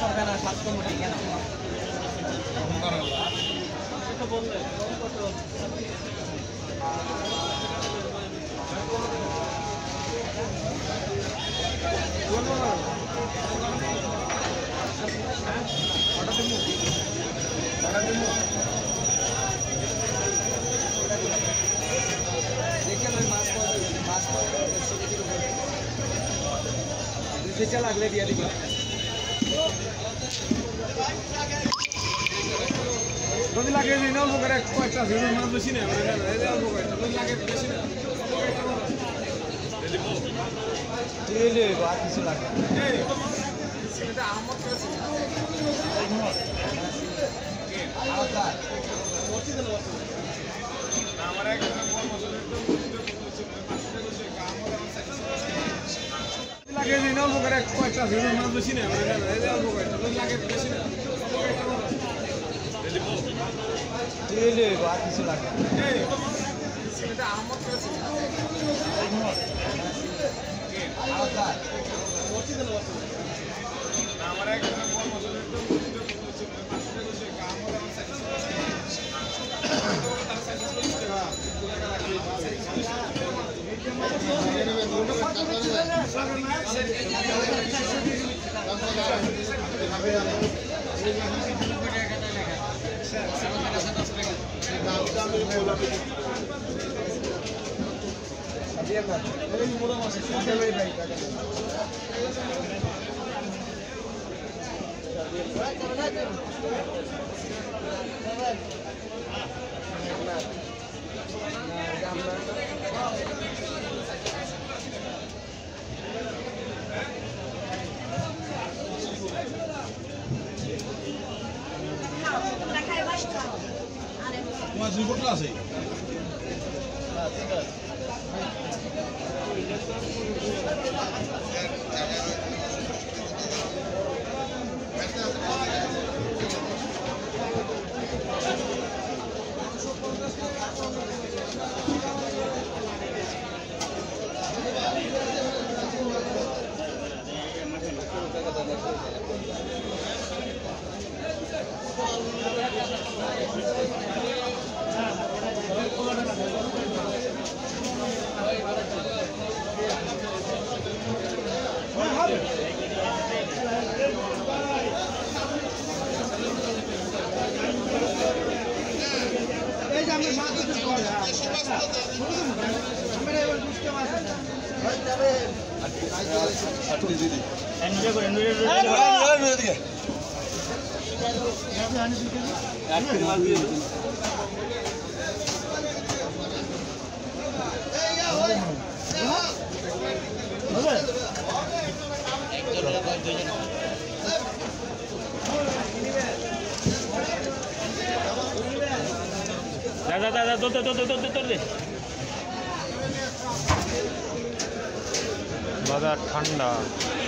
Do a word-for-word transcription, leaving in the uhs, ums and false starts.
করবে না স্বাস্থ্যমন্ত্রী কেন লাগলে দিয়ে দিবে যদি লাগে দিন অল্প করে কয়েকটা ঝুড়ি মাছ বেশি না অল্প কয়েকটা যদি লাগে বেশি না আর কিছু লাগে আমার এক লাগে দিন অল্প করে কয়েকটা ঝুড়ি মাছ বেশি না অল্প কয়েকটা যদি লাগে বেশি না আর কিছু লাগে আমার এক Mas eu vou trazer. দাদা দাদা দৌড় দৌড় দৌড় দৌড় দৌড় দে বাজার ঠান্ডা।